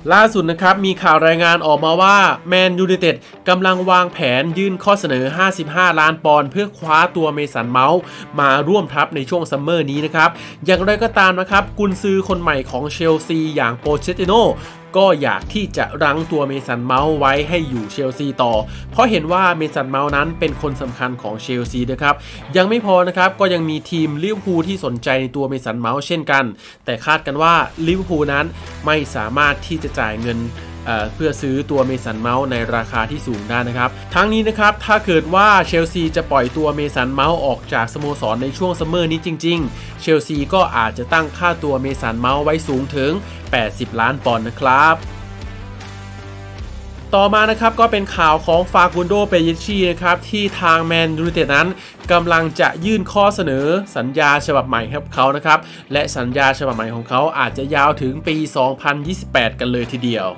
ล่าสุดนะครับมีข่าวรายงานออกมาว่าแมนยูไนเต็ดกำลังวางแผนยื่นข้อเสนอ55 ล้านปอนด์เพื่อคว้าตัวเมสันเมาส์มาร่วมทัพในช่วงซัมเมอร์นี้นะครับอย่างไรก็ตามนะครับกุนซือคนใหม่ของเชลซีอย่างโปเชตติโน่ก็อยากที่จะรั้งตัวเมสันเมาส์ไว้ให้อยู่เชลซีต่อเพราะเห็นว่าเมสันเมาส์นั้นเป็นคนสำคัญของเชลซีนะครับยังไม่พอนะครับก็ยังมีทีมลิเวอร์พูลที่สนใจในตัวเมสันเมาส์เช่นกันแต่คาดกันว่าลิเวอร์พูลนั้นไม่สามารถที่จะจ่ายเงินเพื่อซื้อตัวเมสันเมาส์ในราคาที่สูงได้นะครับทั้งนี้นะครับถ้าเกิดว่าเชลซีจะปล่อยตัวเมสันเมาส์ออกจากสโมสรในช่วงซัมเมอร์นี้จริงๆเชลซีก็อาจจะตั้งค่าตัวเมสันเมาส์ไว้สูงถึง80 ล้านปอนด์นะครับต่อมานะครับก็เป็นข่าวของฟากุนโด เปเยชีนะครับที่ทางแมนยูไนเต็ดนั้นกำลังจะยื่นข้อเสนอสัญญาฉบับใหม่ให้เขานะครับและสัญญาฉบับใหม่ของเขาอาจจะยาวถึงปี 2028 กันเลยทีเดียว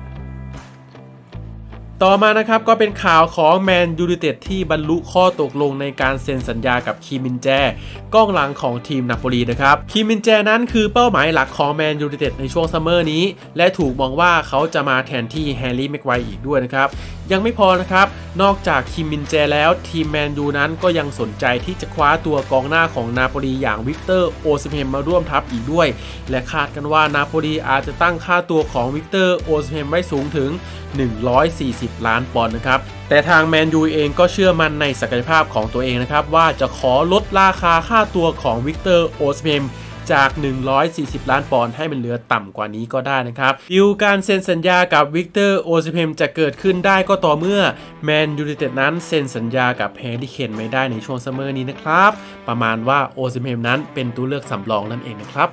ต่อมานะครับก็เป็นข่าวของแมนยูไนเต็ดที่บรรลุข้อตกลงในการเซ็นสัญญากับคิมมินแจกองหลังของทีมนาโปลีนะครับคิมมินแจนั้นคือเป้าหมายหลักของแมนยูไนเต็ดในช่วงซัมเมอร์นี้และถูกมองว่าเขาจะมาแทนที่แฮร์รี่แม็กไวร์อีกด้วยนะครับยังไม่พอนะครับนอกจากคิมมินแจแล้วทีมแมนยูนั้นก็ยังสนใจที่จะคว้าตัวกองหน้าของนาโปลีอย่างวิกเตอร์โอซิเมนมาร่วมทัพอีกด้วยและคาดกันว่านาโปลีอาจจะตั้งค่าตัวของวิกเตอร์โอซิเมนไว้สูงถึง140 ล้านปอนด์นะครับแต่ทางแมนยูเองก็เชื่อมั่นในศักยภาพของตัวเองนะครับว่าจะขอลดราคาค่าตัวของวิกเตอร์โอซิเมนจาก140 ล้านปอนด์ให้มันเหลือต่ำกว่านี้ก็ได้นะครับดีลการเซ็นสัญญากับวิกเตอร์โอซิเมนจะเกิดขึ้นได้ก็ต่อเมื่อแมนยูไนเต็ดนั้นเซ็นสัญญากับแฮร์รี่เคนไม่ได้ในช่วงซัมเมอร์นี้นะครับประมาณว่าโอซิเมนนั้นเป็นตัวเลือกสำรองนั่นเองนะครับ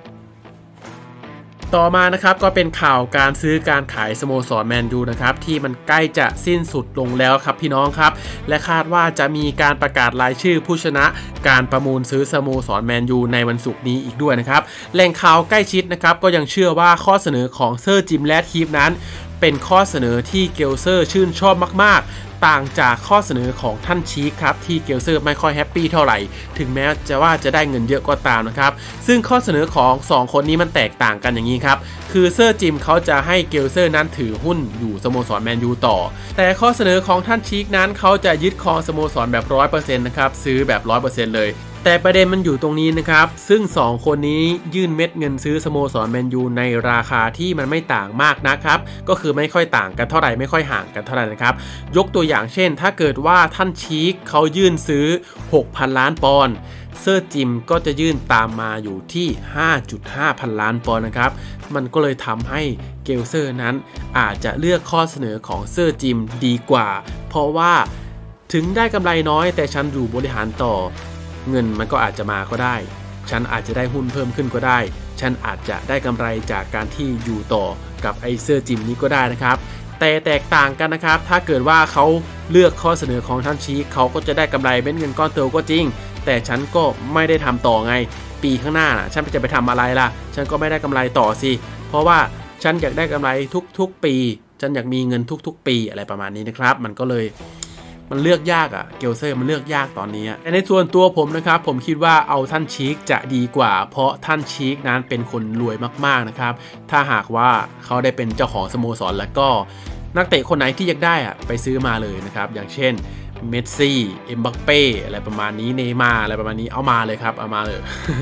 ต่อมานะครับก็เป็นข่าวการซื้อการขายสโมสรแมนยูนะครับที่มันใกล้จะสิ้นสุดลงแล้วครับพี่น้องครับและคาดว่าจะมีการประกาศรายชื่อผู้ชนะการประมูลซื้อสโมสรแมนยูในวันศุกร์นี้อีกด้วยนะครับแหล่งข่าวใกล้ชิดนะครับก็ยังเชื่อว่าข้อเสนอของเซอร์จิมแรดคีฟนั้นเป็นข้อเสนอที่เกลเซอร์ชื่นชอบมากๆต่างจากข้อเสนอของท่านชีคครับที่เกลเซอร์ไม่ค่อยแฮปปี้เท่าไหร่ถึงแม้จะได้เงินเยอะก็ตามนะครับซึ่งข้อเสนอของ2คนนี้มันแตกต่างกันอย่างนี้ครับคือเซอร์จิมเขาจะให้เกลเซอร์นั้นถือหุ้นอยู่สโมสรแมนยูต่อแต่ข้อเสนอของท่านชีคนั้นเขาจะยึดครองสโมสรแบบ 100% นะครับซื้อแบบ 100% เลยแต่ประเด็นมันอยู่ตรงนี้นะครับซึ่ง2คนนี้ยื่นเม็ดเงินซื้อสโมสรแมนยูในราคาที่มันไม่ต่างมากนะครับก็คือไม่ค่อยต่างกันเท่าไหร่ไม่ค่อยห่างกันเท่าไหร่นะครับยกตัวอย่างเช่นถ้าเกิดว่าท่านชีคเขายื่นซื้อ 6,000 ล้านปอนด์เซอร์จิมก็จะยื่นตามมาอยู่ที่ 5.5 พันล้านปอนด์นะครับมันก็เลยทำให้เกลเซอร์นั้นอาจจะเลือกข้อเสนอของเซอร์จิมดีกว่าเพราะว่าถึงได้กำไรน้อยแต่ฉันอยู่บริหารต่อเงินมันก็อาจจะมาก็ได้ฉันอาจจะได้หุ้นเพิ่มขึ้นก็ได้ฉันอาจจะได้กำไรจากการที่อยู่ต่อกับไอเซอร์จิมนี้ก็ได้นะครับแต่แตกต่างกันนะครับถ้าเกิดว่าเขาเลือกข้อเสนอของท่านชีคเขาก็จะได้กำไรเป็นเงินก้อนโตก็จริงแต่ฉันก็ไม่ได้ทำต่อไงปีข้างหน้านะฉันจะไปทำอะไรล่ะฉันก็ไม่ได้กำไรต่อสิเพราะว่าฉันอยากได้กำไรทุกๆปีฉันอยากมีเงินทุกๆปีอะไรประมาณนี้นะครับมันก็เลยมันเลือกยากเกลเซอร์มันเลือกยากตอนนี้แต่ในส่วนตัวผมนะครับผมคิดว่าเอาท่านชีคจะดีกว่าเพราะท่านชีคนั้นเป็นคนรวยมากๆนะครับถ้าหากว่าเขาได้เป็นเจ้าของสโมสรแล้วก็นักเตะคนไหนที่อยากได้ไปซื้อมาเลยนะครับอย่างเช่นเมสซี่เอ็มบัปเป้อะไรประมาณนี้เนย์มาร์อะไรประมาณนี้เอามาเลยครับเอามาเลย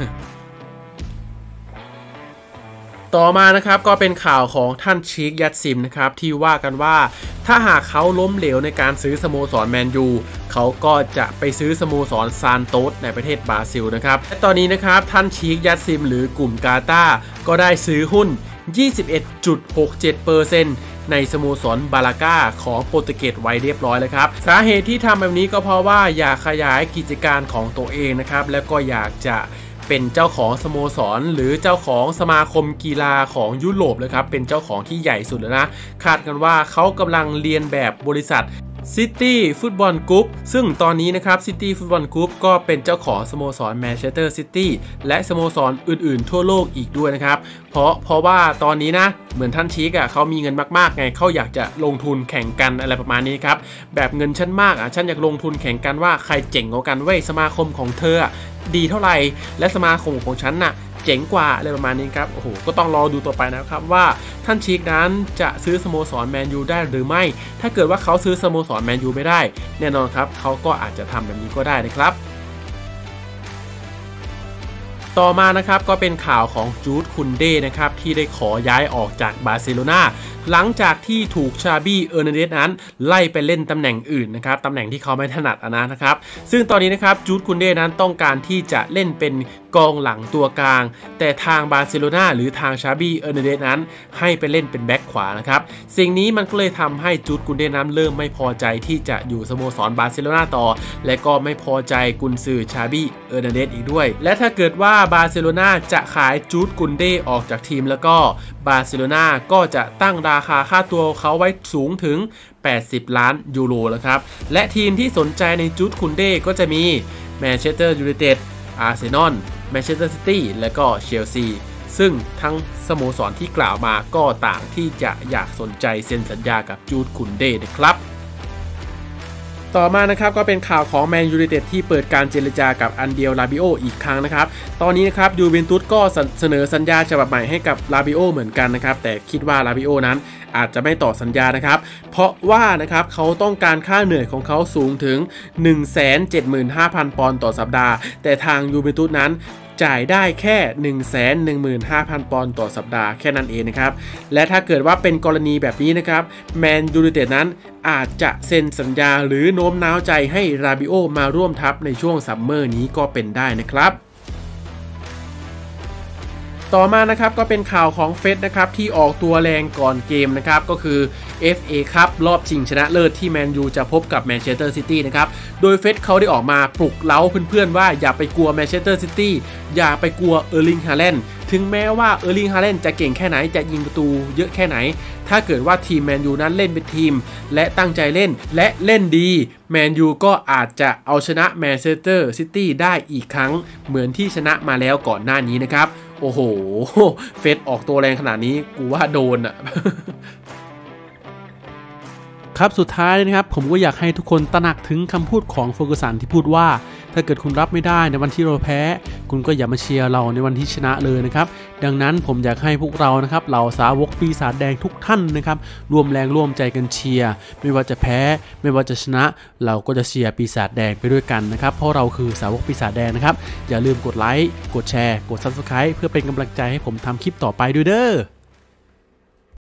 ต่อมานะครับก็เป็นข่าวของท่านชีคยัตซิมนะครับที่ว่ากันว่าถ้าหากเขาล้มเหลวในการซื้อสโมสรแมนยูเขาก็จะไปซื้อสโมสรซานโตสในประเทศบราซิลนะครับและตอนนี้นะครับท่านชีคยัตซิมหรือกลุ่มกาตาร์ก็ได้ซื้อหุ้น 21.67% ในสโมสรบาลาก้าของโปรตุเกสไว้เรียบร้อยแล้วครับสาเหตุที่ทำแบบนี้ก็เพราะว่าอยากขยายกิจการของตัวเองนะครับแล้วก็อยากจะเป็นเจ้าของสโมสรหรือเจ้าของสมาคมกีฬาของยุโรปเลยครับเป็นเจ้าของที่ใหญ่สุดแล้วนะคาดกันว่าเขากำลังเรียนแบบบริษัทซิตี้ฟุตบอลกรุ๊ปซึ่งตอนนี้นะครับซิตี้ฟุตบอลกรุ๊ปก็เป็นเจ้าของสโมสรแมนเชสเตอร์ซิตี้และสโมสรอื่นๆทั่วโลกอีกด้วยนะครับเพราะว่าตอนนี้นะเหมือนท่านชีคเขามีเงินมากๆไงเขาอยากจะลงทุนแข่งกันอะไรประมาณนี้ครับแบบเงินฉันมากฉันอยากลงทุนแข่งกันว่าใครเจ๋งกว่ากันเว้ยสมาคมของเธอดีเท่าไหร่และสมาคมของฉันน่ะเจ๋งกว่าอะไรประมาณนี้ครับโอ้โหก็ต้องรอดูต่อไปนะครับว่าท่านชีกนั้นจะซื้อสโมสรแมนยูได้หรือไม่ถ้าเกิดว่าเขาซื้อสโมสรแมนยูไม่ได้แน่นอนครับเขาก็อาจจะทำแบบนี้ก็ได้นะครับต่อมานะครับก็เป็นข่าวของจูดคุนเดนะครับที่ได้ขอย้ายออกจากบาร์เซโลนาหลังจากที่ถูกชาบี้เออร์นันเดสนั้นไล่ไปเล่นตำแหน่งอื่นนะครับตำแหน่งที่เขาไม่ถนัดนะครับซึ่งตอนนี้นะครับจูดคุนเดนั้นต้องการที่จะเล่นเป็นกองหลังตัวกลางแต่ทางบาร์เซโลนาหรือทางชาบี้เออร์นันเดสนั้นให้ไปเล่นเป็นแบ็คขวานะครับสิ่งนี้มันก็เลยทำให้จูดคุนเดนั้นเริ่มไม่พอใจที่จะอยู่สโมสรบาร์เซโลนาต่อและก็ไม่พอใจกุนซือชาบี้เออร์นันเดสอีกด้วยและถ้าเกิดว่าบาร์เซโลนาจะขายจูดคุนเดออกจากทีมแล้วก็บาร์เซโลนาก็จะตั้งราคาค่าตัวเขาไว้สูงถึง80 ล้านยูโรแล้วครับและทีมที่สนใจในจูดคุนเดก็จะมีแมนเชสเตอร์ยูไนเต็ดอาร์เซนอลแมนเชสเตอร์ซิตี้และก็เชลซีซึ่งทั้งสโมสรที่กล่าวมาก็ต่างที่จะอยากสนใจเซ็นสัญญากับจูดคุนเดนะครับต่อมานะครับก็เป็นข่าวของแมนยูไนเต็ดที่เปิดการเจรจากับอันเดียลาบิโออีกครั้งนะครับตอนนี้นะครับยูเวนตุสก็เสนอสัญญาฉบับใหม่ให้กับลาบิโอเหมือนกันนะครับแต่คิดว่าลาบิโอนั้นอาจจะไม่ต่อสัญญานะครับเพราะว่านะครับเขาต้องการค่าเหนื่อยของเขาสูงถึง 175,000 ปอนด์ต่อสัปดาห์แต่ทางยูเวนตุสนั้นจ่ายได้แค่ 115,000 ปอนด์ต่อสัปดาห์แค่นั้นเองนะครับและถ้าเกิดว่าเป็นกรณีแบบนี้นะครับแมนยูไนเต็ดนั้นอาจจะเซ็นสัญญาหรือโน้มน้าวใจให้ราบิโอมาร่วมทัพในช่วงซัมเมอร์นี้ก็เป็นได้นะครับต่อมานะครับก็เป็นข่าวของเฟสนะครับที่ออกตัวแรงก่อนเกมนะครับก็คือ FA คัพรอบชิงชนะเลิศที่แมนยูจะพบกับแมนเชสเตอร์ซิตี้นะครับโดยเฟสเขาได้ออกมาปลุกเร้าเพื่อนๆว่าอย่าไปกลัวแมนเชสเตอร์ซิตี้อย่าไปกลัวเออร์ลิง ฮาแลนด์ถึงแม้ว่าเออร์ลิง ฮาแลนด์จะเก่งแค่ไหนจะยิงประตูเยอะแค่ไหนถ้าเกิดว่าทีมแมนยูนั้นเล่นเป็นทีมและตั้งใจเล่นและเล่นดีแมนยูก็อาจจะเอาชนะแมนเชสเตอร์ซิตี้ได้อีกครั้งเหมือนที่ชนะมาแล้วก่อนหน้านี้นะครับโอ้โหเฟสออกตัวแรงขนาดนี้กูว่าโดนอ่ะ ครับสุดท้ายนะครับผมก็อยากให้ทุกคนตระหนักถึงคำพูดของเฟอร์กูสันที่พูดว่าถ้าเกิดคุณรับไม่ได้ในวันที่เราแพ้คุณก็อย่ามาเชียร์เราในวันที่ชนะเลยนะครับดังนั้นผมอยากให้พวกเรานะครับเหล่าสาวกปีศาจแดงทุกท่านนะครับร่วมแรงร่วมใจกันเชียร์ไม่ว่าจะแพ้ไม่ว่าจะชนะเราก็จะเชียร์ปีศาจแดงไปด้วยกันนะครับเพราะเราคือสาวกปีศาจแดงนะครับอย่าลืมกดไลค์กดแชร์กด Subscribe เพื่อเป็นกำลังใจให้ผมทำคลิปต่อไปด้วยเด้อ